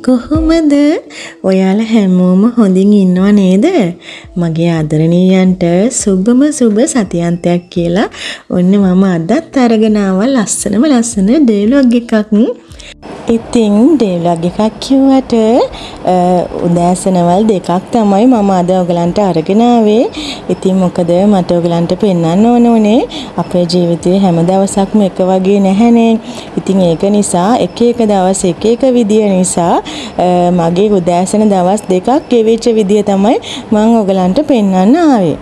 කොහොමද ඔයාලා හැමෝම හොඳින් ඉන්නව නේද? මගේ ආදරණීයන්ට සුබම සුබ සතියන්තයක් කියලා ඔන්න මම අදත් අරගෙන ආවා ලස්සන ඩයලොග් එකක්. ඉතින් ඩයලොග් එකක් කිව්වට උදෑසනවල් දෙකක් තමයි මම අද ඔයගලන්ට අරගෙන ආවේ. ඉතින් මොකද මට ඔයගලන්ට පෙන්වන්න ඕනේ අපේ ජීවිතේ හැම දවසක්ම එක වගේ නැහැනේ. ඉතින් ඒක නිසා එක දවස් එක විදිය නිසා මගේ උදෑසන දවස් දෙකක් ගෙවිච්ච විදිය තමයි මම ඔයගලන්ට පෙන්වන්න ආවේ.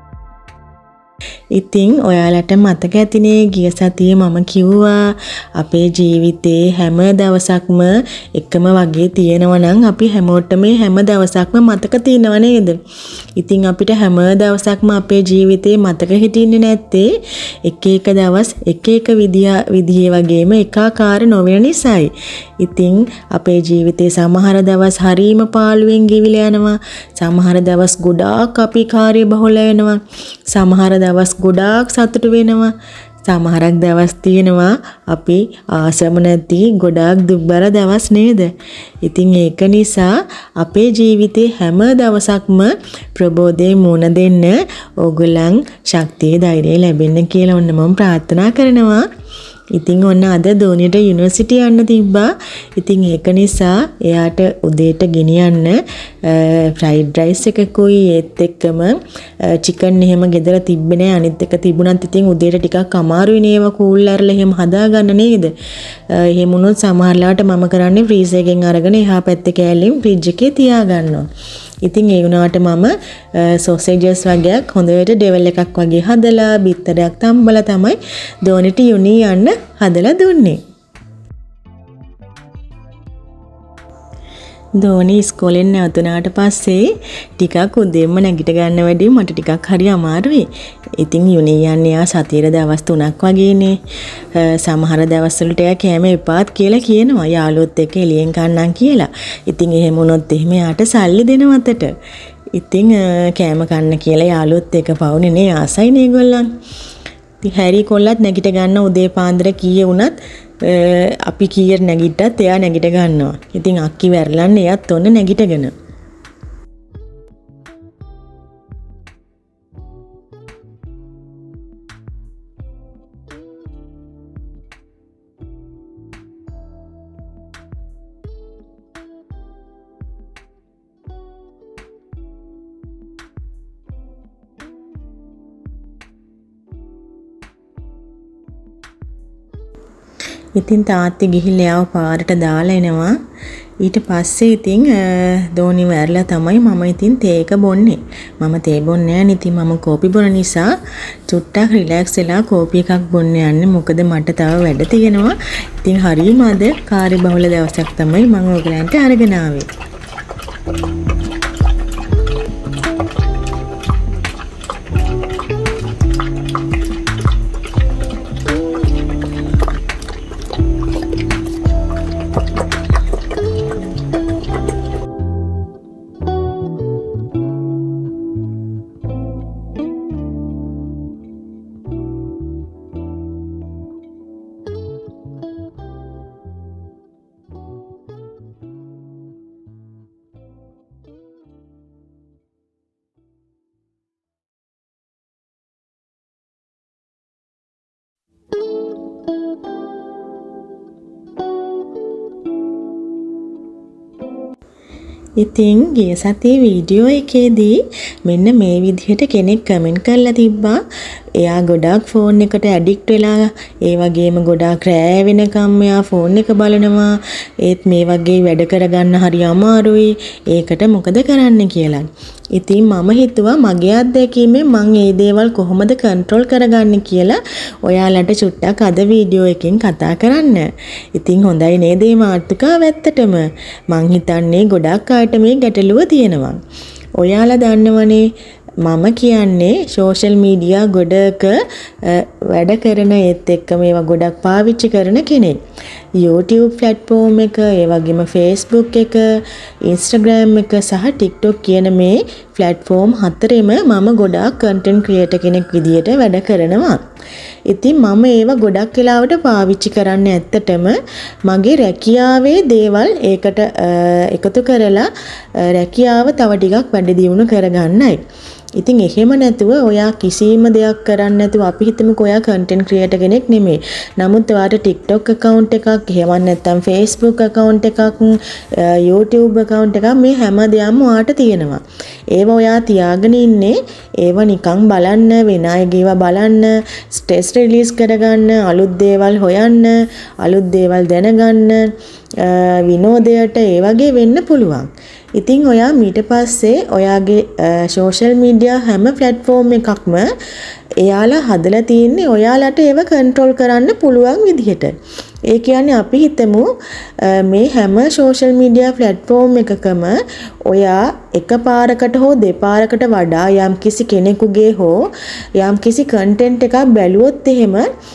ඉතින් ඔයාලට මතක ඇතිනේ ගිය සතියේ මම කිව්වා අපේ ජීවිතේ හැම දවසක්ම එකම වගේ තියෙනවා නම් අපි හැමෝටම හැම දවසක්ම මතක තියෙනව නේද? ඉතින් අපිට හැම දවසක්ම අපේ ජීවිතේ මතක හිටින්නේ නැත්තේ එක දවස් එක විදිහේ වගේම එකාකාර නොවන නිසායි. ඉතින් අපේ ජීවිතේ සමහර දවස් හරීම පාළුවෙන් ගෙවිලා යනවා. සමහර දවස් ගොඩාක් අපි කාර්යබහුල වෙනවා. සමහර දවස් ගොඩාක් සතුටු වෙනවා. සමහරක් දවස් තියෙනවා අපි ආසම නැති ගොඩාක් දුක්බර දවස් නේද? ඉතින් ඒක නිසා අපේ ජීවිතේ හැම දවසක්ම ප්‍රබෝධයේ මුණ දෙන්න ඕගොල්ලන් ශක්තිය ධෛර්යය ලැබෙන්න කියලා ඔන්න මම ප්‍රාර්ථනා කරනවා. ඉතින් ඔන්න අද දෝනියට යුනිවර්සිටි යන්න තිබ්බා. ඉතින් ඒක නිසා එයාට උදේට ගෙනියන්න ෆ්‍රයිඩ් රයිස් එකකුයි ඒත් එක්කම චිකන් එහෙම ගෙදර තිබ්බේ නෑ. අනිත් එක තිබුණත් ඉතින් උදේට ටිකක් අමාරුයි නේව කූල් අරලා එහෙම හදාගන්න නේද? එහෙම වුණොත් සමහරලාට මම කරන්නේ ෆ්‍රීස් එකෙන් අරගෙන එහා පැත්තේ කෑල්ලෙන් ෆ්‍රිජ් එකේ තියාගන්නවා. ඉතින් ඒ වුණාට මම සොසේජස් වගේක් හොඳට ඩෙවල් එකක් වගේ හදලා බිත්තරයක් තම්බලා තමයි දෝනිට යුනි යන්න හදලා දුන්නේ. දෝනි ඉස්කෝලෙන් නැවතුණාට පස්සේ ටිකක් උදේම නැගිට ගන්න වැඩි මට ටිකක් හරි අමාරුයි. ඉතින් යුනි යන්නේ ආ සතියේ දවස් 3ක් වගේනේ. සමහර දවස්වලට එයා කෑම එපාත් කියලා කියනවා. යාළුවොත් එක්ක එළියෙන් කන්නම් කියලා. ඉතින් එහෙම වුණොත් එහෙම යාට සල්ලි දෙනවතට. ඉතින් කෑම කන්න කියලා යාළුවොත් එක්ක පවුනේ නේ ආසයිනේ ඒගොල්ලන්. ඉතින් හැරි කොල්ලත් නැගිට ගන්න උදේ පාන්දර කීයේ වුණත් අපි කීයට නැගිට්ටත් එයා නැගිට ගන්නවා. ඉතින් අක්කි වැරලන්නේ එයාත් ඔන්න නැගිටගෙන. ඉතින් තාත්ති ගිහිල්ලා යාව පාරට දාලා එනවා. ඊට පස්සේ ඉතින් දෝනි වැරලා තමයි මම ඉතින් තේ එක බොන්නේ. මම තේ බොන්නේ නැහැ. ඉතින් මම කෝපි බොන නිසා චුට්ටක් රිලැක්ස් වෙලා කෝපි එකක් බොන්න යන්නේ. මොකද මට තව වැඩ තියෙනවා. ඉතින් හරියම අද කාර්යබහුල දවසක් තමයි මම ඔයගලන්ට අරගෙන ආවේ. ඉතින් ගිය සතියේ වීඩියෝ එකේදී මෙන්න මේ විදිහට කෙනෙක් කමෙන්ට් කරලා තිබ්බා. එයා ගොඩාක් ෆෝන් එකට ඇඩික්ට් වෙලා ඒ වගේම ගොඩාක් රෑ වෙනකම් එයා ෆෝන් එක බලනවා. ඒත් මේ වගේ වැඩ කරගන්න හරි අමාරුයි. ඒකට මොකද කරන්න කියලා. ඉතින් මම හිතුවා මගේ අත්දැකීමෙන් මම මේ දේවල් කොහොමද කන්ට්‍රෝල් කරගන්නේ කියලා ඔයාලට චුට්ටක් අද වීඩියෝ එකෙන් කතා කරන්න. ඉතින් හොඳයි නේද මේ මාතෘකාව ඇත්තටම. මං හිතන්නේ ගොඩක් අයට මේ ගැටලුව තියෙනවා. ඔයාලා දන්නවනේ මම කියන්නේ සෝෂල් මීඩියා ගොඩක වැඩ කරන ඒත් එක්ක මේවා ගොඩක් පාවිච්චි කරන කෙනෙක්. YouTube platform එක, ඒ වගේම Facebook එක, Instagram එක සහ TikTok කියන මේ platform හතරෙම මම ගොඩාක් content creator කෙනෙක් විදියට වැඩ කරනවා. ඉතින් මම ඒව ගොඩක් වෙලාවට පාවිච්චි කරන්නේ ඇත්තටම මගේ රැකියාවේ දේවල් ඒකට එකතු කරලා රැකියාව තව ටිකක් වැඩි දියුණු කරගන්නයි. ඉතින් එහෙම නැතුව ඔයා කිසිම දෙයක් කරන්නේ නැතුව අපි හිතමුකෝ ඔයා content creator කෙනෙක් නෙමෙයි. නමුත් ඔයාට TikTok account එකක්, එහෙම නැත්නම් Facebook account එකක්, YouTube account එකක් මේ හැම දෙයක්ම ඔයාට තියෙනවා. ඒව ඔයා තියාගෙන ඉන්නේ ඒව නිකන් බලන්න, වෙන අයගේව බලන්න, ස්ට්‍රෙස් රිලීස් කරගන්න, අලුත් දේවල් හොයන්න, අලුත් දේවල් දැනගන්න, විනෝදයට ඒ වගේ වෙන්න පුළුවන්. ඉතින් ඔයා ඊට පස්සේ ඔයාගේ social media හැම platform එකක්ම එයාලා හදලා තියෙන්නේ ඔයාලට ඒව control කරන්න පුළුවන් විදිහට. ඒ කියන්නේ අපි හිතමු මේ හැම social media platform එකකම ඔයා එකපාරකට හෝ දෙපාරකට වඩා යම්කිසි කෙනෙකුගේ හෝ යම්කිසි content එකක් බැලුවොත් එහෙම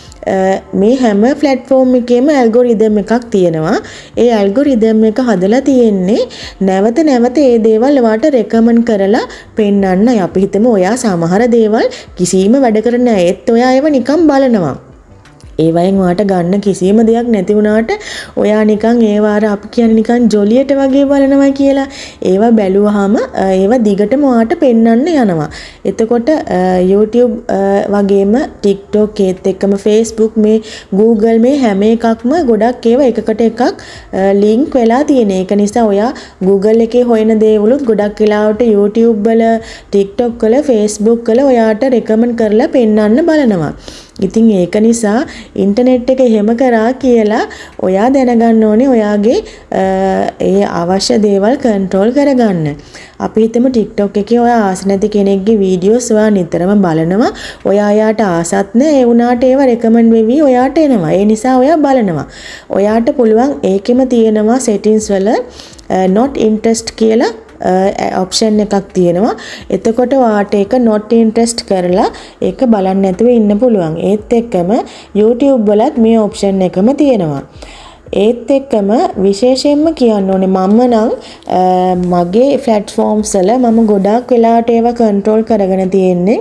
මේ හැම platform එකේම algorithm එකක් තියෙනවා. ඒ algorithm එක හදලා තියෙන්නේ නැවත නැවත ඒ දේවල් ඔයාට recommend කරලා පෙන්වන්නයි. අපි හිතමු ඔයා සමහර දේවල් කිසිම වැඩ කරන්නේ නැහැ. ඒත් ඔයා ඒව නිකන් බලනවා. ඒවයින් ඔයාට ගන්න කිසිම දෙයක් නැති වුණාට ඔයා නිකන් ඒවා අර අපි කියන්නේ නිකන් ජොලියට වගේ බලනවා කියලා. ඒවා බැලුවාම ඒවා දිගටම ඔයාට පෙන්වන්න යනවා. එතකොට YouTube වගේම TikTok ඒත් එක්කම Facebook මේ Google මේ හැම එකක්ම ගොඩක් ඒවා එකකට එකක් link වෙලා තියෙන. ඒක නිසා ඔයා Google එකේ හොයන දේවලුත් ගොඩක් වෙලාවට YouTube වල, TikTok වල, Facebook වල ඔයාට recommend කරලා පෙන්වන්න බලනවා. ඉතින් ඒක නිසා ඉන්ටර්නෙට් එක එහෙම කරා කියලා ඔයා දැනගන්න ඕනේ ඔයාගේ ඒ අවශ්‍ය දේවල් කන්ට්‍රෝල් කරගන්න. අපි හිතමු TikTok එකේ ඔයා ආස නැති කෙනෙක්ගේ වීඩියෝස් ඔයා නිතරම බලනවා. ඔයා යාට ආසත් නැහැ. ඒ වුණාට ඒවා රෙකමන්ඩ් වෙවි ඔයාට එනවා. ඒ නිසා ඔයා බලනවා. ඔයාට පුළුවන් ඒකෙම තියෙනවා settings වල not interest කියලා option එකක් තියෙනවා. එතකොට ඔයාට ඒක not interest කරලා ඒක බලන්න නැතුව ඉන්න පුළුවන්. ඒත් එක්කම YouTube වලත් මේ option එකම තියෙනවා. ඒත් එක්කම විශේෂයෙන්ම කියන්න ඕනේ මම නම් මගේ platforms වල මම ගොඩාක් වෙලාවට ඒවා control කරගෙන තියෙන්නේ.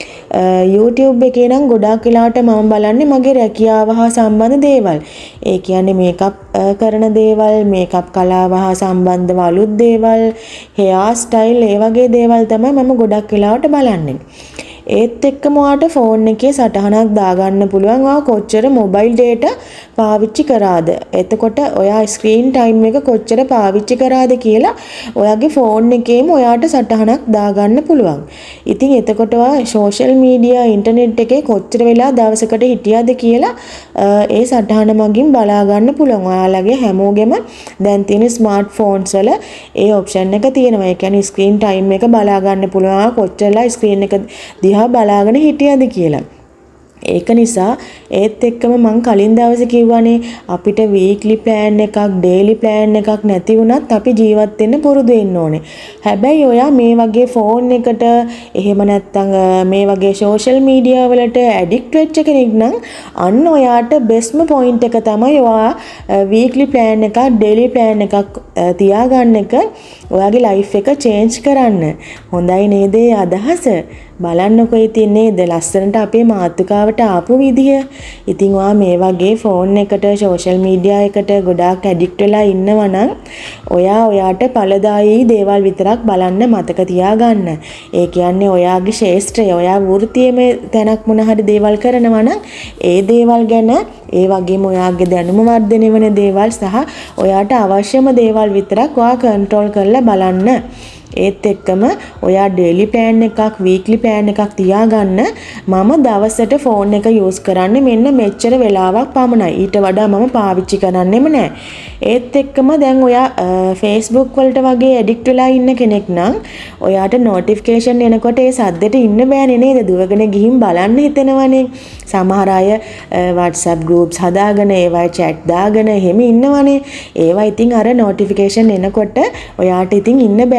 YouTube එකේ නම් ගොඩාක් වෙලාවට මම බලන්නේ මගේ රැකියාව හා සම්බන්ධ දේවල්. ඒ කියන්නේ මේකප් කරන දේවල්, මේකප් කලාව හා සම්බන්ධව අලුත් දේවල්, hair style ඒ වගේ දේවල් තමයි මම ගොඩක් වෙලාවට බලන්නේ. ඒත් එක්කම ඔයාට ෆෝන් එකේ සටහනක් දාගන්න පුළුවන් ඔයා කොච්චර මොබයිල් data පාවිච්චි කරාද. එතකොට ඔයා ස්ක්‍රීන් ටයිම් එක කොච්චර පාවිච්චි කරාද කියලා ඔයාගේ ෆෝන් එකේම ඔයාට සටහනක් දාගන්න පුළුවන්. ඉතින් එතකොට ඔයා සෝෂල් මීඩියා ඉන්ටර්නෙට් එකේ කොච්චර වෙලා දවසකට හිටියද කියලා ඒ සටහන මගින් බලා ගන්න පුළුවන්. ඔයාලගේ හැමෝගෙම දැන් තියෙන ස්මාර්ට් ෆෝන්ස් වල ඒ ඔප්ෂන් එක තියෙනවා. ඒ කියන්නේ ස්ක්‍රීන් ටයිම් එක බලා ගන්න පුළුවන්. කොච්චරලා ස්ක්‍රීන් එක දිහා බලාගෙන හිටියද කියලා. ඒක නිසා ඒත් එක්කම මං කලින් දවසේ කිව්වනේ අපිට වීක්ලි ප්ලෑන් එකක්, ඩේලි ප්ලෑන් එකක් නැති වුණත් අපි ජීවත් වෙන්න පුරුදු වෙන්න ඕනේ. හැබැයි ඔයා මේ වගේ ෆෝන් එකට එහෙම නැත්නම් මේ වගේ සෝෂල් මීඩියා වලට ඇඩික්ට් වෙච්ච කෙනෙක් නම් අන්න ඔයාට බෙස්ට්ම පොයින්ට් එක තමයි ඔයා වීක්ලි ප්ලෑන් එකක්, ඩේලි ප්ලෑන් එකක් තියාගන්න එක. ඔයාගේ ලයිෆ් එක චේන්ජ් කරන්න. හොඳයි නේද අදහස? බලන්නකො ඉතින් නේද ලස්සනට අපේ මාතෘකාවට ආපු විදිය. ඉතින් ඔයා මේ වගේ ෆෝන් එකට, සෝෂල් මීඩියා එකට ගොඩාක් ඇඩික්ට් වෙලා ඉන්නවා නම් ඔයාට ඵලදායී දේවල් විතරක් බලන්න මතක තියාගන්න. ඒ කියන්නේ ඔයාගේ ශේෂ්ත්‍රය, ඔයා වෘත්තියේ තැනක් මොන හරි දේවල් කරනවා නම් ඒ දේවල් ගැන, ඒ වගේම ඔයාගේ දැනුම වර්ධනය වෙන දේවල් සහ ඔයාට අවශ්‍යම දේවල් විතරක් ඔයා කන්ට්‍රෝල් කරලා බලන්න. ඒත් එක්කම ඔයා ඩේලි ප්ලෑන් එකක්, වීක්ලි ප්ලෑන් එකක් තියාගන්න. මම දවසට ෆෝන් එක යූස් කරන්නේ මෙන්න මෙච්චර වෙලාවක් පමණයි. ඊට වඩා මම පාවිච්චි කරන්නෙම නැහැ. ඒත් එක්කම දැන් ඔයා Facebook වලට වගේ ඇඩික්ට් වෙලා ඉන්න කෙනෙක් නම් ඔයාට notification එනකොට ඒ සද්දෙට ඉන්න බෑනේ නේද? දුවගෙන ගිහින් බලන්න හිතෙනවනේ. සමහර අය WhatsApp groups හදාගෙන ඒවයි chat දාගෙන එහෙම ඉන්නවනේ. ඒවා ඉතින් අර notification එනකොට ඔයාට ඉතින් ඉන්න බෑ නේද?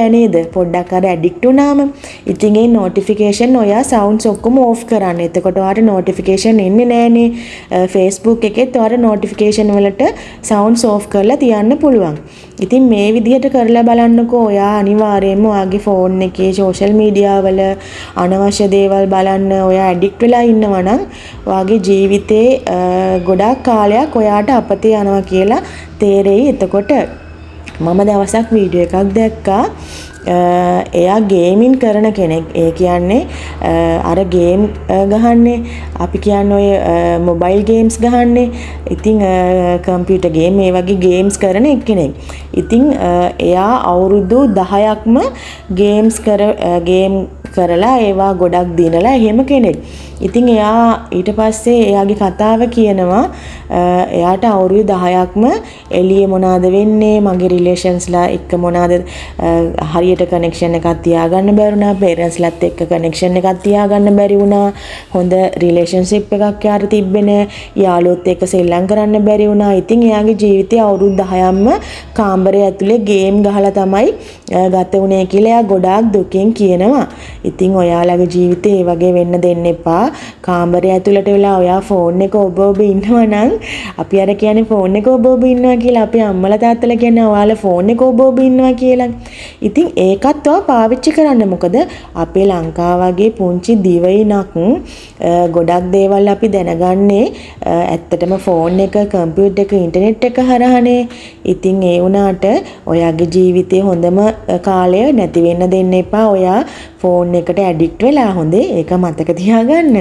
පොඩ්ඩක් අර ඇඩික්ට් වුණාම. ඉතින් ඒ notification ඔයා sounds ඔක්කොම off කරන්න. එතකොට ඔයාට notification එන්නේ නැහනේ. Facebook එකෙත් ඔයාට notification වලට sounds off කරලා තියන්න පුළුවන්. ඉතින් මේ විදිහට කරලා බලන්නකෝ. ඔයා අනිවාර්යයෙන්ම ඔයාගේ ෆෝන් එකේ social media වල අනවශ්‍ය දේවල් බලන්න ඔයා ඇඩික්ට් වෙලා ඉන්නවා නම් ඔයාගේ ජීවිතේ ගොඩාක් කාලයක් ඔයාට අපතේ යනවා කියලා තේරෙයි. එතකොට මම දවසක් වීඩියෝ එකක් දැක්කා. එයා ගේමින් කරන කෙනෙක්. ඒ කියන්නේ අර ගේම් ගහන්නේ අපි කියන්නේ ඔය මොබයිල් ගේම්ස් ගහන්නේ. ඉතින් කම්පියුටර් ගේම් මේ වගේ ගේම්ස් කරන කෙනෙක්. ඉතින් එයා අවුරුදු 10ක්ම ගේම් කරලා ඒවා ගොඩක් දිනලා එහෙම කෙනෙක්. ඉතින් එයා ඊට පස්සේ එයාගේ කතාව කියනවා එයාට අවුරුදු 10ක්ම එළියේ මොනවාද වෙන්නේ මගේ රිලේෂන්ස්ලා එක්ක මොනවාද හරියට කනෙක්ෂන් එකක් තියාගන්න බැරි වුණා. පේරන්ට්ස්ලාත් එක්ක කනෙක්ෂන් එකක් තියාගන්න බැරි වුණා. හොඳ රිලේෂන්ෂිප් එකක් යාට තිබ්බේ නැහැ. යාළුවොත් එක්ක සෙල්ලම් කරන්න බැරි වුණා. ඉතින් එයාගේ ජීවිතේ අවුරුදු 10ක්ම කාමරය ඇතුලේ ගේම් ගහලා තමයි ගත වුණේ කියලා එයා ගොඩාක් දුකින් කියනවා. ඉතින් ඔයාලගේ ජීවිතේ ඒ වගේ වෙන්න දෙන්න එපා. කාමරය ඇතුළට වෙලා ඔයා ෆෝන් එක ඔබ ඉන්නවා නම් අපි අර කියන්නේ ෆෝන් එක ඔබ ඉන්නවා කියලා. අපේ අම්මලා තාත්තලා කියන්නේ ඔයාලා ෆෝන් එක ඔබ ඉන්නවා කියලා. ඉතින් ඒකත් ඔයා පාවිච්චි කරන්න. මොකද අපේ ලංකාව වගේ පුංචි දිවයිනක් ගොඩක් දේවල් අපි දැනගන්නේ ඇත්තටම ෆෝන් එක, කම්පියුටර් එක, ඉන්ටර්නෙට් එක හරහානේ. ඉතින් ඒ වුණාට ඔයාගේ ජීවිතේ හොඳම කාලය නැති වෙන්න දෙන්න එපා. ඔයා ෆෝන් එකට ඇඩික්ට් වෙලා හොඳේ. ඒක මතක තියාගන්න.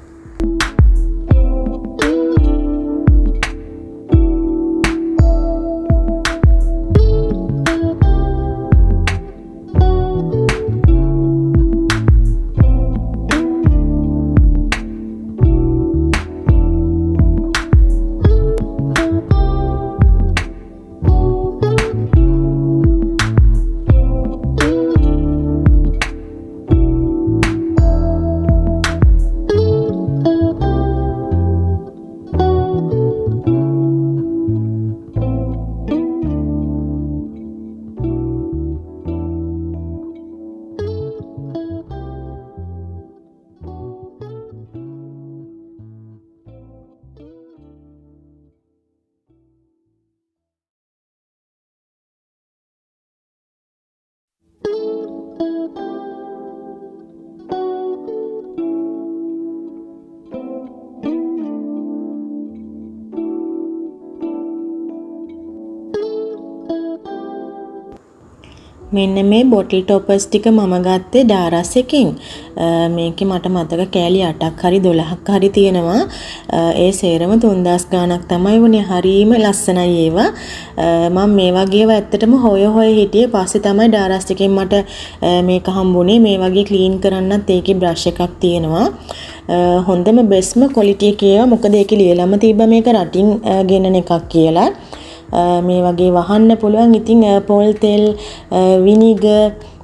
මෙන්න මේ බොටල් ටොපර්ස් ටික මම ගත්තේ ඩාරස් එකෙන්. මේකේ මට මතක කෑලි 8ක් හරි 12ක් හරි තියෙනවා. ඒ සේරම 3000 ගාණක් තමයි වුණේ. හරීම ලස්සනයි ඒවා. මම මේ වගේව ඇත්තටම හොය හිටියේ. පස්සේ තමයි ඩාරස් එකෙන් මට මේක හම්බුනේ. මේ වගේ ක්ලීන් කරන්නත් ඒකේ බ්‍රෂ් එකක් තියෙනවා. හොඳම බෙස්ම ක්වොලිටි එකේ ඒවා. මොකද ඒකේ ලියලම තිබ්බා මේක රටින් ගෙනන එකක් කියලා. මේ වගේ වහන්න පුළුවන්. ඉතින් පොල් තෙල්, විනිගර්,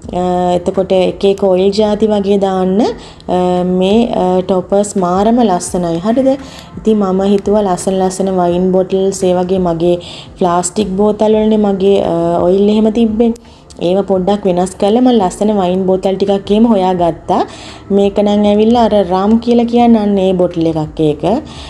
එතකොට එක ඔයිල් ಜಾති වගේ දාන්න මේ ටොපර්ස් මාරම ලස්සනයි. හරිද? ඉතින් මම හිතුවා ලස්සන වයින් බොටල්ස් ඒ වගේ මගේ ප්ලාස්ටික් බෝතල් වලනේ මගේ ඔයිල් එහෙම තිබ්බේ. ඒව පොඩ්ඩක් වෙනස් කරලා මම ලස්සන වයින් බෝතල් ටිකක් එහෙම හොයාගත්තා. මේක නම් ඇවිල්ලා අර රම් කියලා කියන්නේ අන්න ඒ බොටල් එකක් ඒක.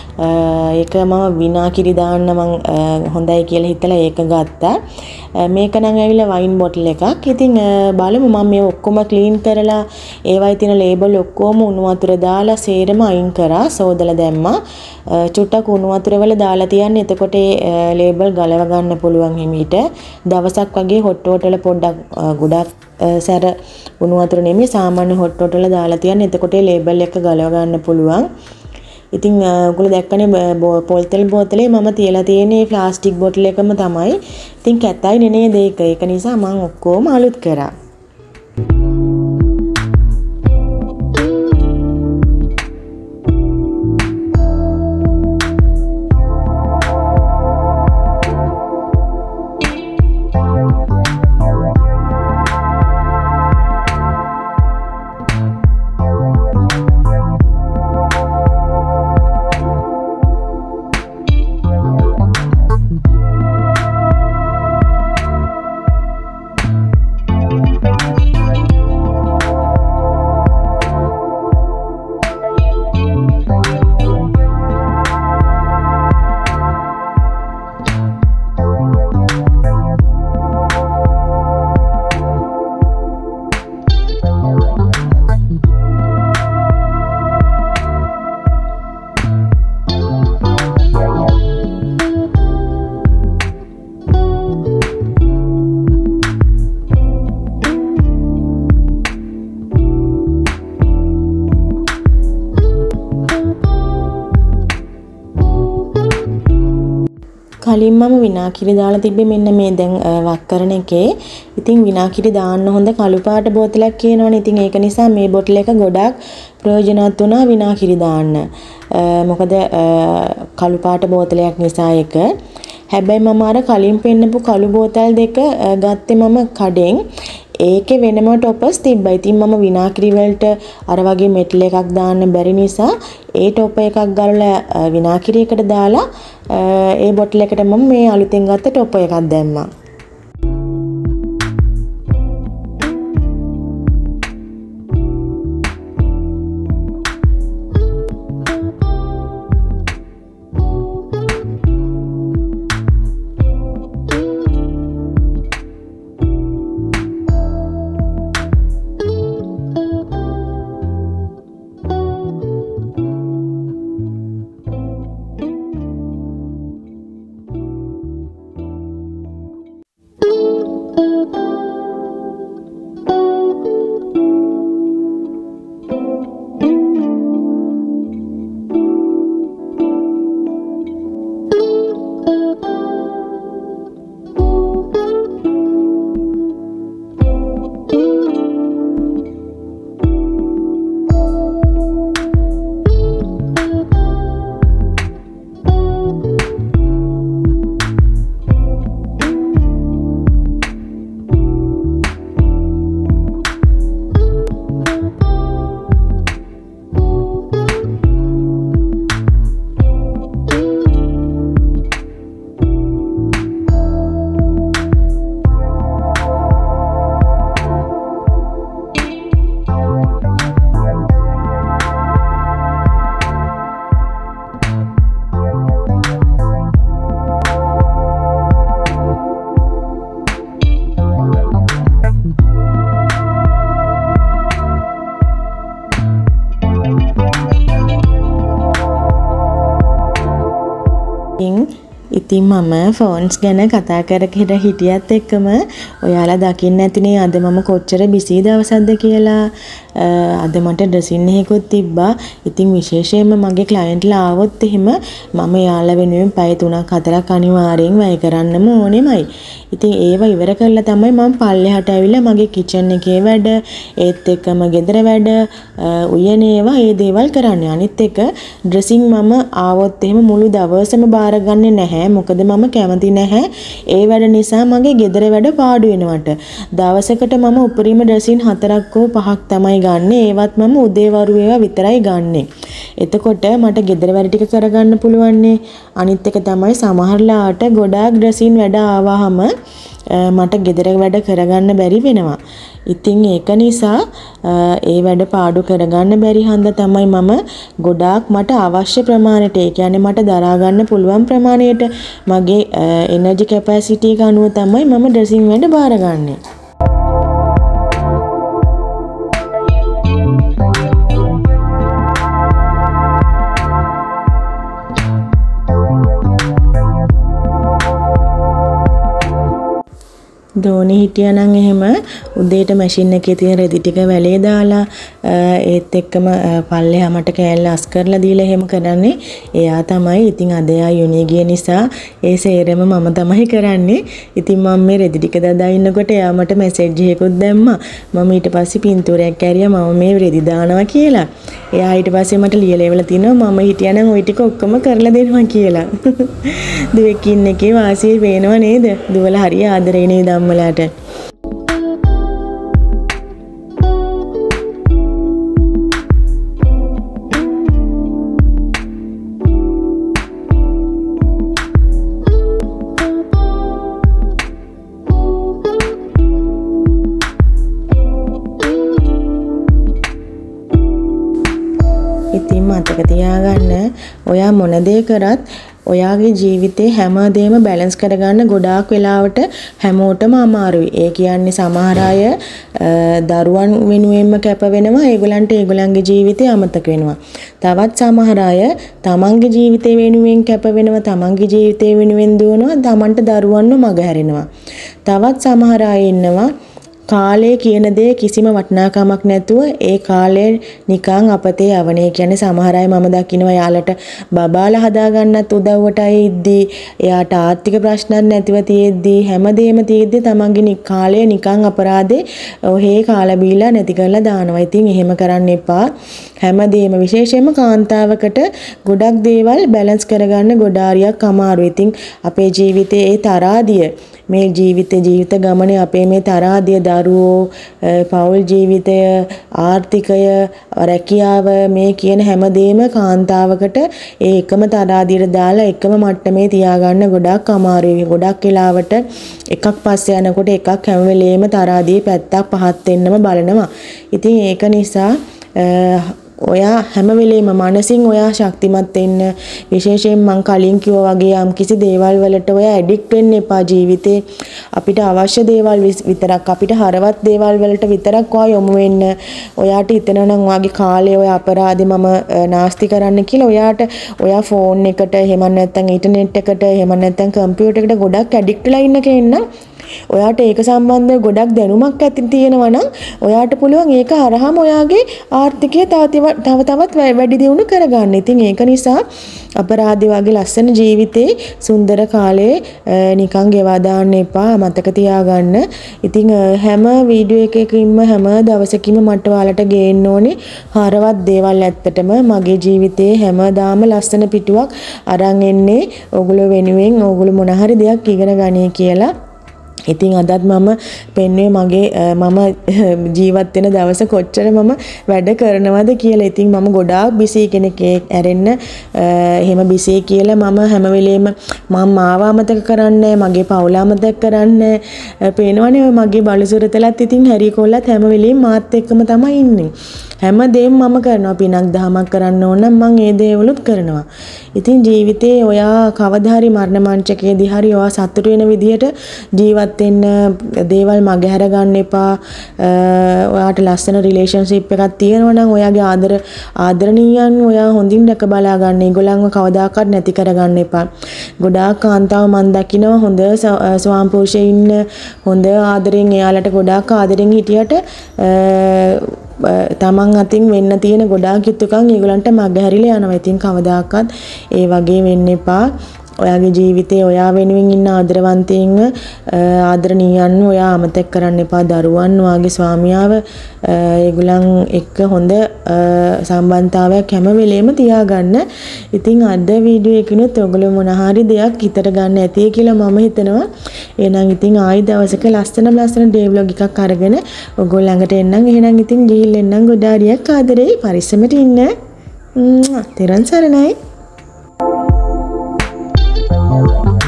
ඒක මම විනාකිරි දාන්න මම හොඳයි කියලා හිතලා ඒක ගත්තා. මේක නම් ඇවිල්ලා වයින් බොටල් එකක්. ඉතින් බලමු මම මේ ඔක්කොම ක්ලීන් කරලා ඒවයි තියෙන ලේබල් ඔක්කොම උණු වතුර දාලා සේරම අයින් කරා. සෝදලා දැම්මා. චුට්ටක් උණු වතුර වල දාලා තියන්න. එතකොට ඒ ලේබල් ගලව ගන්න පුළුවන් හිමීට. දවසක් වගේ හොට් වෝටර් වල පොඩ්ඩක් ගොඩක් සැර උණු වතුර නෙමෙයි සාමාන්‍ය හොට් වෝටර් වල දාලා තියන්න. එතකොට ඒ ලේබල් එක ගලව ගන්න පුළුවන්. ඉතින් ඔයගොල්ලෝ දැක්කනේ පොල් තෙල් බෝතලේ මම තියලා තියෙන්නේ ප්ලාස්ටික් බොටල් එකම තමයි. ඉතින් කැතයි නේද ඒක. ඒක නිසා මම ඔක්කොම අලුත් කරා. කලින් මම විනාකිරි දාලා තිබ්බේ මෙන්න මේ දැන් වක් කරන එකේ. ඉතින් විනාකිරි දාන්න හොඳ කළු පාට බෝතලයක් කියනවනේ. ඉතින් ඒක නිසා මේ බොටල් එක ගොඩක් ප්‍රයෝජනවත් වුණා විනාකිරි දාන්න. මොකද කළු පාට බෝතලයක් නිසා එක. හැබැයි මම අර කලින් පෙන්නපු කළු බෝතල් දෙක ගත්තේ මම කඩෙන්. ඒකේ වෙනම ටොපස් තිබ්බා. ඉතින් මම විනාකිරි වලට අර වගේ මෙටල් එකක් දාන්න බැරි නිසා ඒ ටොප් එකක් ගලලා විනාකිරි එකට දාලා ඒ බොටල් එකට මම මේ අලුතෙන් ගත්ත ටොප් එකක් දැම්මා. ඉතින් මම ෆෝන්ස් ගැන කතා කර හිටියත් එක්කම ඔයාලා දකින්න ඇතිනේ අද මම කොච්චර බිසි දවසක්ද කියලා. අද මට ඩ්‍රෙසින් එකකුත් තිබ්බා. ඉතින් විශේෂයෙන්ම මගේ ක්ලයන්ට්ලා ආවොත් එහෙම මම යාලා වෙනුවෙන් පැය 3-4ක් අනිවාර්යෙන් වැය කරන්නම ඕනෙමයි. ඉතින් ඒව ඉවර කරලා තමයි මම පල්ලෙහාට ඇවිල්ලා මගේ කිචන් එකේ වැඩ, ඒත් එක්කම ගෙදර වැඩ, උයන ඒවා ඒ දේවල් කරන්නේ. අනිත් එක ඩ්‍රෙසින් මම ආවොත් එහෙම මුළු දවසම බාරගන්නේ නැහැ. මොකද මම කැමති නැහැ ඒ වැඩ නිසා මගේ ගෙදර වැඩ පාඩු වෙනවට. දවසකට මම උපරිම ඩ්‍රෙසින් 4ක් හෝ 5ක් තමයි ගන්න. ඒවත් මම උදේවරු ඒවා විතරයි ගන්නෙ. එතකොට මට ගෙදර වැඩ ටික කරගන්න පුළුවන්. අනිත් එක තමයි සමහරලාට ගොඩාක් ඩ්‍රෙසින් වැඩ ආවහම මට ගෙදර වැඩ කරගන්න බැරි වෙනවා. ඉතින් ඒක නිසා ඒ වැඩ පාඩු කරගන්න බැරි හන්ද තමයි මම ගොඩාක් මට අවශ්‍ය ප්‍රමාණයට, ඒ කියන්නේ මට දරා ගන්න පුළුවන් ප්‍රමාණයට මගේ එනර්ජි කැපැසිටි එක අනුව තමයි මම ඩ්‍රෙසින් වැඩ බාරගන්නේ. දෝනි හිටියානම් එහෙම උදේට මැෂින් එකේ තියෙන රෙදි ටික වැලේ දාලා ඒත් එක්කම පල්ලෙහා මට කෑල්ල අස් කරලා දීලා එහෙම කරන්නේ එයා තමයි. ඉතින් අද එයා යුනිය ගිය නිසා ඒ සේරම මම තමයි කරන්නේ. ඉතින් මම මේ රෙදි ටික දදා ඉන්නකොට එයා මට මැසේජ් එකකුත් දැම්මා. මම ඊට පස්සේ පින්තූරයක් ඇරියා මම මේ රෙදි දානවා කියලා. එයා ඊට පස්සේ මට ලියලා එවලා තිනවා මම හිටියානම් ওই ටික ඔක්කොම කරලා දෙනවා කියලා. දුවෙක් ඉන්න එකේ වාසිය පේනව නේද? දුවලා හරිය ආදරේ නේද අම්මලාට. ඉතින් මතක තියාගන්න ඔයා මොන දේ කරත් ඔයාගේ ජීවිතේ හැමදේම බැලන්ස් කරගන්න ගොඩාක් වෙලාවට හැමෝටම අමාරුයි. ඒ කියන්නේ සමහර අය දරුවන් වෙනුවෙන්ම කැප වෙනවා. ඒගොල්ලන්ට ඒගොල්ලන්ගේ ජීවිතේ අමතක වෙනවා. තවත් සමහර අය තමන්ගේ ජීවිතේ වෙනුවෙන් කැප වෙනවා. තමන්ගේ ජීවිතේ වෙනුවෙන් දුවනවා. තමන්ට දරුවන්ව මගහැරෙනවා. තවත් සමහර අය ඉන්නවා කාලය කියන දේ කිසිම වටිනාකමක් නැතුව ඒ කාලය නිකන් අපතේ යවනේ. කියන්නේ සමහර අය මම දකිනවා යාලට බබාලා හදාගන්නත් උදව්වට අය ඉද්දී, එයාට ආර්ථික ප්‍රශ්නක් නැතිව තියෙද්දී, හැමදේම තියෙද්දී තමන්ගේ කාලය නිකන් අපරාධේ ඔහේ කාලා බීලා නැති කරලා දානවා. ඉතින් එහෙම කරන්න එපා. හැමදේම විශේෂයෙන්ම කාන්තාවකට ගොඩක් දේවල් බැලන්ස් කරගන්න ගොඩාරියක් අමාරුයි. ඉතින් අපේ ජීවිතයේ ඒ තරාදිය මේ ජීවිත ගමනේ අපේ මේ තරාදිය දරුවෝ, පෞල් ජීවිතය, ආර්ථිකය, රැකියාව මේ කියන හැමදේම කාන්තාවකට ඒ එකම තරාදියට දාලා එකම මට්ටමේ තියාගන්න ගොඩක් අමාරුයි. ගොඩක් වෙලාවට එකක් පස්සේ යනකොට එකක් හැම වෙලේම තරාදියේ පැත්තක් පහත් වෙන්නම බලනවා. ඉතින් ඒක නිසා ඔයා හැම වෙලේම මනසින් ඔයා ශක්තිමත් වෙන්න. විශේෂයෙන් මං කලින් කිව්වා වගේ යම් කිසි දේවල් වලට ඔයා ඇඩික්ට් වෙන්න එපා. ජීවිතේ අපිට අවශ්‍ය දේවල් විතරක්, අපිට හරවත් දේවල් වලට විතරක් ඔයා යොමු වෙන්න. ඔයාට හිතෙනවා නම් ඔයාගේ කාලය ඔය අපරාධේ මම නාස්ති කරන්න කියලා ඔයා ෆෝන් එකට, එහෙම නැත්නම් ඉන්ටර්නෙට් එකට, එහෙම නැත්නම් කම්පියුටර් එකට ගොඩක් ඇඩික්ට් වෙලා ඉන්න කෙනෙක් ඔයාට ඒක සම්බන්ධව ගොඩක් දැනුමක් ඇති තියෙනවා නම් ඔයාට පුළුවන් ඒක හරහාම ඔයාගේ ආර්ථිකය තවත් වැඩි දියුණු කරගන්න. ඉතින් ඒක නිසා අපරාධي වගේ ලස්සන ජීවිතේ සුන්දර කාලේ නිකන් ගෙවා දාන්න එපා. මතක තියාගන්න. ඉතින් හැම වීඩියෝ එකකින්ම හැම දවසකින්ම මට ඔයාලට ගේන්න ඕනේ හරවත් දේවල්. ඇත්තටම මගේ ජීවිතේ හැමදාම ලස්සන පිටුවක් අරන් එන්නේ ඕගොල්ලෝ වෙනුවෙන්. ඕගොල්ලෝ මොන හරි දෙයක් ඉගෙන ගන්නේ කියලා. ඉතින් අදත් මම පෙන්වුවේ මම ජීවත් වෙන දවස කොච්චර මම වැඩ කරනවද කියලා. ඉතින් මම ගොඩාක් බිසී කෙනෙක් ඇරෙන්න එහෙම බිසී කියලා මම හැම වෙලේම මම මාව අමතක කරන්නේ, මගේ පවුල අමතක කරන්නේ. පේනවනේ ඔය මගේ බලසුරතලත් ඉතින් හැරි කොල්ලත් හැම වෙලේම මාත් එක්කම තමයි ඉන්නේ. හැමදේම මම කරනවා. පිනක් දහමක් කරන්න ඕන නම් මම ඒ දේවලුත් කරනවා. ඉතින් ජීවිතේ ඔයා කවදා හරි මරණ මංචකයේදී හරි ඔයා සතුට වෙන විදියට ජීවත් වෙන්න, දේවල් මගහැර ගන්න එපා. ඔයාට ලස්සන රිලේෂන්ෂිප් එකක් තියෙනවා නම් ඔයාගේ ආදරණීයන් ඔයා හොඳින් දැක බලා ගන්න. ඒගොල්ලන්ව කවදාකවත් නැති කරගන්න එපා. ගොඩාක් කාන්තාව මන් දකිනවා හොඳ ස්වාමිපුරුෂයෙ ඉන්න, හොඳ ආදරෙන් එයාලට ගොඩාක් ආදරෙන් හිටියට තමන් අතින් වෙන්න තියෙන ගොඩාක් යුතුයකම් ඒගොල්ලන්ට මගහැරිලා යනවා. ඉතින් කවදාකවත් ඒ වගේ වෙන්න එපා. ඔයාගේ ජීවිතේ ඔයා වෙනුවෙන් ඉන්න ආදරවන්තයින්ව, ආදරණීයන්ව ඔයා අමතක කරන්න එපා. දරුවන්, ඔයාගේ ස්වාමියාව, ඒගොල්ලන් එක්ක හොඳ සම්බන්ධතාවයක් හැම වෙලේම තියාගන්න. ඉතින් අද වීඩියෝ එකකිනුත් ඔයගොල්ලෝ මොන හරි දෙයක් හිතට ගන්න ඇති කියලා මම හිතනවා. එහෙනම් ඉතින් ආයි දවසක ලස්සන ඩේ ව්ලොග් එකක් අරගෙන ඔයගොල්ලෝ ළඟට එන්නම්. එහෙනම් ඉතින් ගිහින් එන්නම්. ගොඩාරියක් ආදරේ, පරිස්සමට ඉන්න. තෙරුවන් සරණයි.